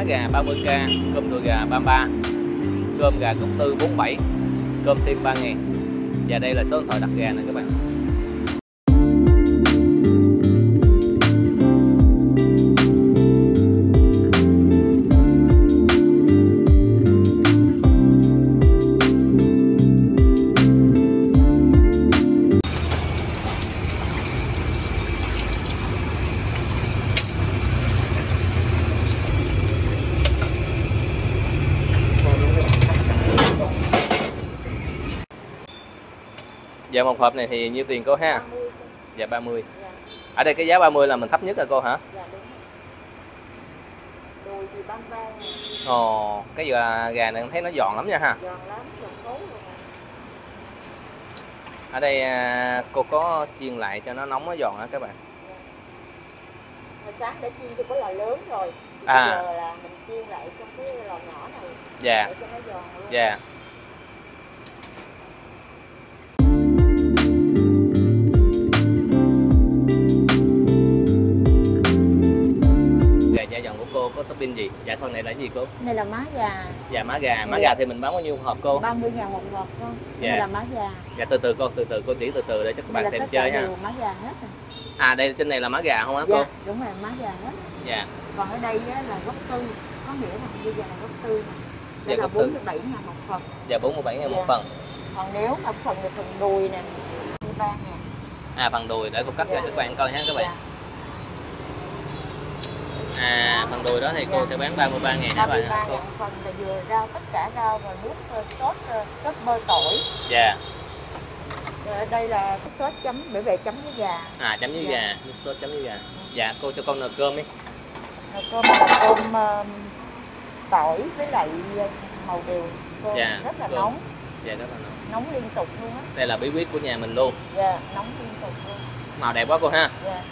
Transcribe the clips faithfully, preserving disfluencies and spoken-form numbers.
má gà ba mươi k, cơm đùi gà ba mươi ba, cơm gà cốt tư bốn mươi bảy, cơm thêm ba ngàn. Và đây là số điện thoại đặt gà nè các bạn. Dạ một hộp này thì nhiêu tiền cô ha? ba mươi. Dạ ba mươi. Dạ. Ở đây cái giá ba mươi là mình thấp nhất rồi cô hả? Dạ đúng. Đùi thì ba mươi ba ngàn. Ồ, cái gà, gà này thấy nó giòn lắm nha ha. Giòn lắm, giòn thối luôn à. Ở đây cô có chiên lại cho nó nóng nó giòn hả các bạn? Dạ. Hồi sáng để chiên cho có lò lớn rồi. À. Bây giờ là mình chiên lại trong cái lò nhỏ này. Dạ. Để cho nó giòn luôn. Dạ. Gà da giòn của cô có topping gì? Dạ phần này là gì cô? Này là má gà. Dạ má gà, má Dạ. gà thì mình bán bao nhiêu hộp cô? ba mươi ngàn một hộp con. Dạ. Đây là má gà. Dạ từ từ con, từ từ cô chỉ từ từ để cho các bạn thêm chơi ha. Má gà hết rồi. À đây trên này là má gà không hả Dạ, cô? đúng rồi, má gà hết. Dạ. Còn ở đây á, là gốc tư, có nghĩa là bây giờ là gốc tư này. Đây Dạ, là gốc tư. bốn mươi bảy ngàn một phần. Dạ bốn mươi bảy ngàn Dạ. một phần. Còn nếu mà phần thì phần đùi nè, hai mươi ba ngàn. À phần đùi để cô cắt Dạ. ra cho các bạn coi ha các bạn. Dạ. À phần đùi đó thì cô Dạ. sẽ bán ba mươi ba ngàn các ba mươi bạn ba hả cô? ngàn phần là vừa rau, tất cả rau và nước uh, sốt uh, sốt bơ tỏi. Dạ. Rồi ở đây là cái sốt chấm để về chấm với gà. À chấm với Dạ. gà, nước sốt chấm với gà. Dạ cô cho con nồi cơm đi. Rồi cơm là cơm uh, tỏi với lại uh, màu điều. Cơm Dạ, rất là cơm. nóng, Dạ rất là ngon. nóng liên tục luôn á. Đây là bí quyết của nhà mình luôn. Dạ, nóng liên tục luôn. Màu đẹp quá cô ha. Dạ.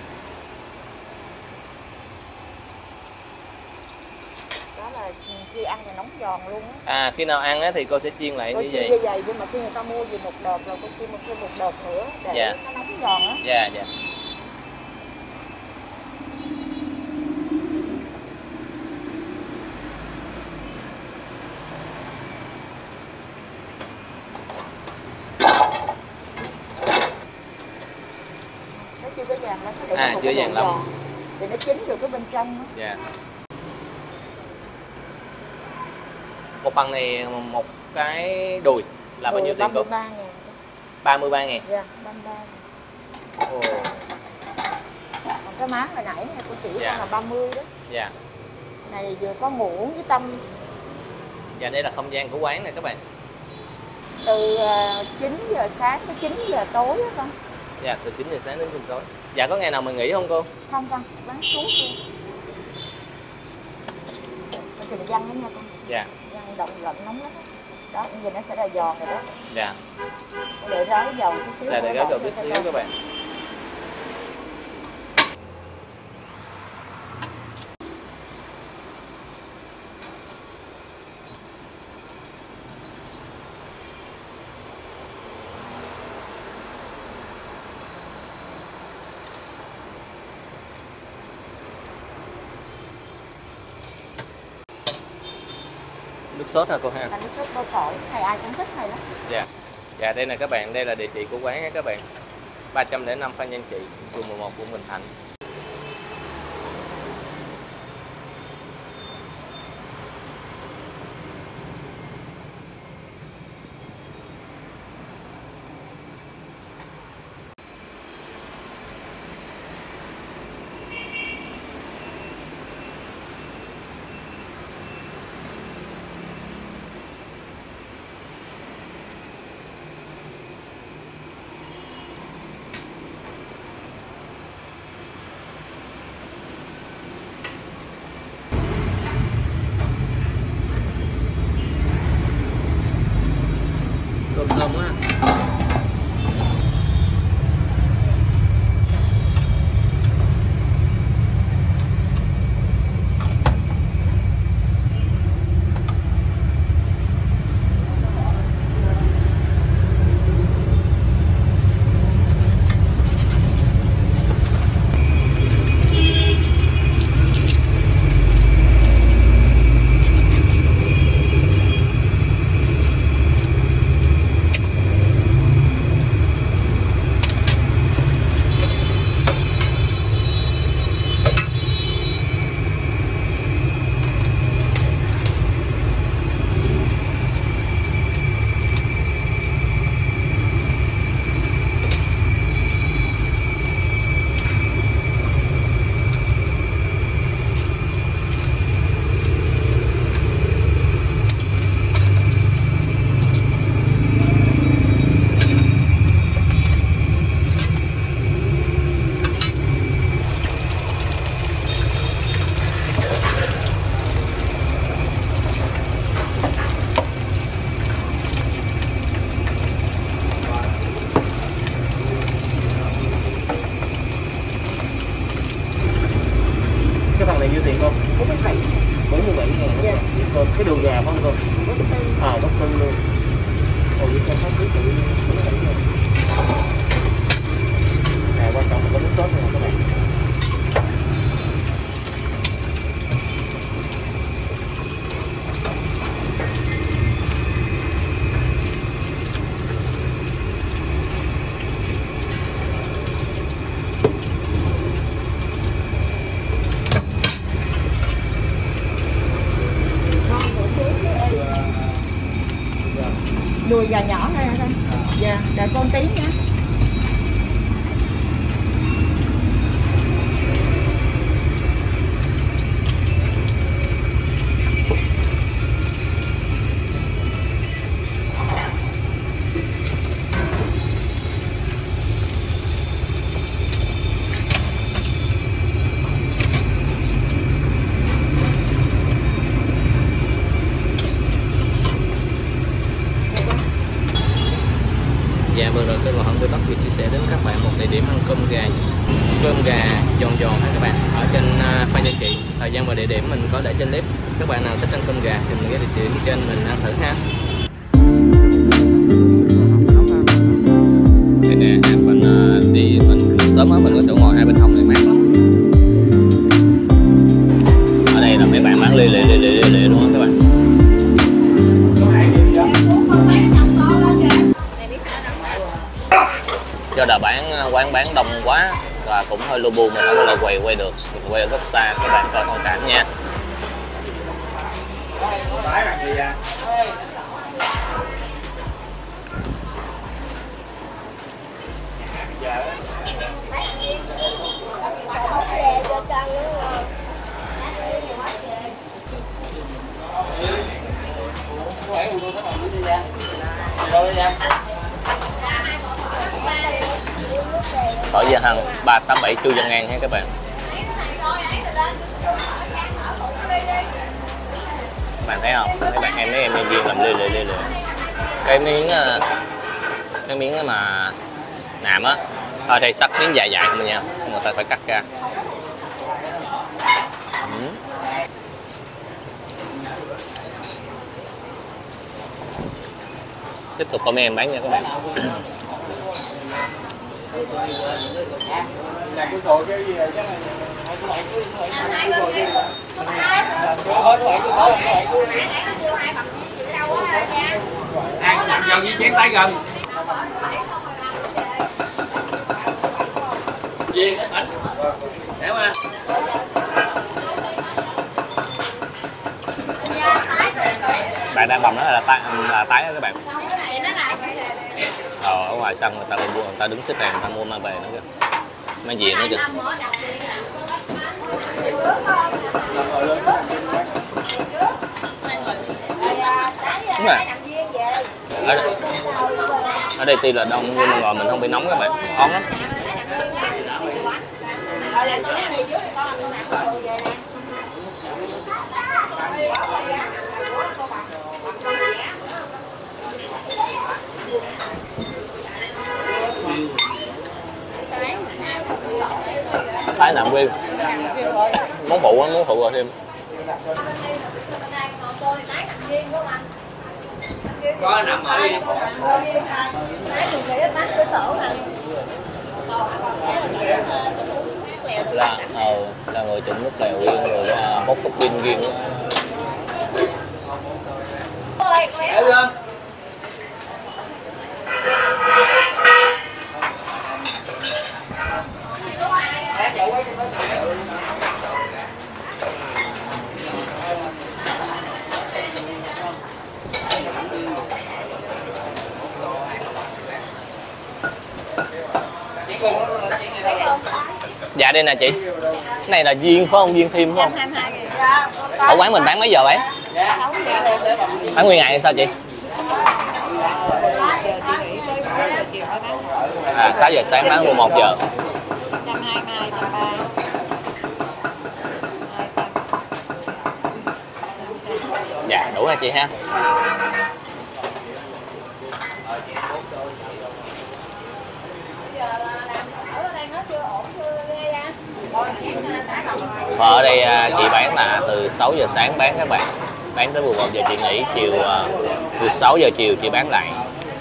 Đó là khi ăn là nóng giòn luôn á. À khi nào ăn á thì cô sẽ chiên lại Cô như chiên vậy. như vậy, nhưng mà khi người ta mua về một đợt rồi cô chiên một thêm một đợt nữa để Dạ. nó nóng giòn á. Dạ dạ. Nó chưa có vàng lắm, nó để À, một chưa cái vàng độ lắm. giòn để nó chín được cái bên trong á. Dạ. Một phần này một cái đùi là bao nhiêu tiền cô? ba mươi ba ngàn. ba mươi ba ngàn. Dạ, ba mươi ba ngàn. Ồ. Còn cái má hồi nãy này của chị Dạ. là ba mươi đó. Dạ. Này vừa có muỗng với tâm. Dạ đây là không gian của quán này các bạn. Từ uh, chín giờ sáng tới chín giờ tối á con. Dạ từ chín giờ sáng đến chín giờ tối. Dạ có ngày nào mình nghỉ không cô? Không con, bán suốt luôn. Mình thì mình văng nó nha con. Dạ. Văng động lạnh nóng lắm. Đó, bây giờ nó sẽ là giòn rồi đó. Dạ. Để ráo giòn chút xíu. Là để gáo dầu tí xíu các bạn. Nước sốt hả cô ha? Là nước sốt bơ tỏi, này ai cũng thích này lắm. Dạ. Dạ đây là các bạn, đây là địa chỉ của quán á các bạn. ba trăm lẻ năm Phan Giang Trị, phường mười một, quận Bình Thạnh. không rồi. À, gốc cưng luôn. Ồ, như không biết tự nó đẩy luôn. À, quan trọng là có nước sốt này các bạn. Đùi gà nhỏ thôi hả con? Dạ, để con tí nha. Dạ vừa rồi kênh Hoàng Hân Tây Bắc vừa chia sẻ đến các bạn một địa điểm ăn cơm gà cơm gà giòn giòn ha các bạn, ở trên uh, file địa chỉ. Thời gian và địa điểm mình có để trên clip. Các bạn nào thích ăn cơm gà thì mình ghé địa điểm trên mình ăn thử ha. Đây nè, mình uh, đi mình sớm á, mình có chỗ ngồi hai bên hông này mát lắm. Ở đây là mấy bạn bán lê lê lê lê lê luôn á các bạn. Do là bán quán bán đông quá và cũng hơi lu bu, mình không có là quay quay được, mình quay ở góc xa, các bạn coi thông cảm nha. Phở Gia Hân ba tám bảy Chu Văn An ha các bạn. Các bạn thấy không? Mấy bạn em mấy em nhân viên làm lê lê lê lê. Cái miếng cái miếng mà nạm á, ở đây sắc miếng dài dài không nha, người ta phải cắt ra. Ừ. Tiếp tục có mấy em bán nha các bạn. Là cái số cái gì chắc là hai cái bảy cái hai cái bảy cái gần với chén tay gần. Gì anh? Để mà. Bạn đang bầm nó là tái là tái đó các bạn. Ờ, ở ngoài sân người ta mua, người ta đứng xếp hàng, người ta mua mang về nữa kìa, mang gì nữa kìa. Đúng rồi. Ở đây, ở đây tuy là đông nhưng mà ngồi mình không bị nóng các bạn, ngon lắm. Thái nạm riêu, món phụ á, món phụ rồi thêm. Có nằm ở đi. Là ờ, là người trụng nước lèo riêng, người là bốc cốc pin riêng. Dạ đây nè chị. Cái này là viên phải không? Viên thêm phải không? Ở quán mình bán mấy giờ vậy? Bán nguyên ngày hay sao chị? À, sáu giờ sáng bán mười một giờ. Dạ đủ rồi chị ha. Phở ở đây chị bán là từ sáu giờ sáng bán các bạn. bán tới mười một giờ chị nghỉ, chiều mười sáu giờ chiều chị bán lại.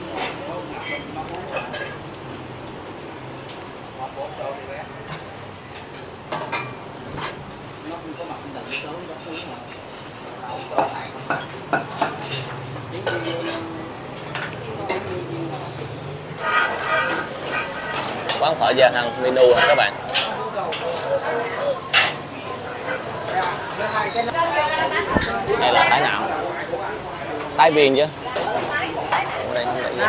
Quán phở Gia Hân menu hả các bạn? Đây là Thái nào? Thái Viên chứ. Đây không để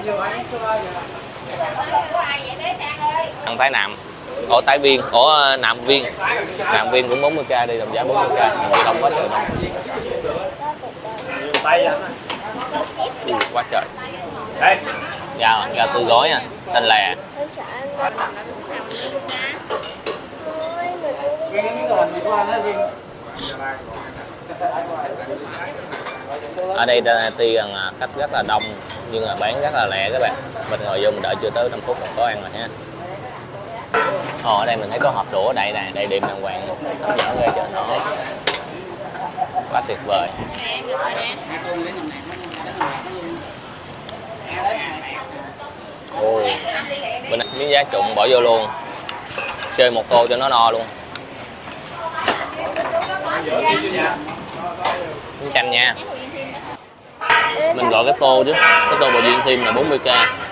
ăn Thái Nam. Ủa Thái Viên, ủa Nam Viên. Nam Viên cũng bốn mươi k đi, đồng giá bốn mươi k. Mình đông quá trời đông. Ừ, quá trời. Đây. Rau, rau tươi gói à, xanh lè. Ở đây tuy rằng khách rất là đông nhưng mà bán rất là lẹ các bạn. Mình ngồi vô mình đợi chưa tới năm phút là có ăn rồi ha. Ồ, ở đây mình thấy có hộp đũa đây nè, đây điểm đàng hoàng hấp dẫn ghê trời nó. Quá tuyệt vời. Ồ, mình ăn miếng giá trụng bỏ vô luôn. Chơi một tô cho nó no luôn. Miếng chanh nha. Mình gọi cái tô chứ, cái tô bò viên thêm là bốn mươi k.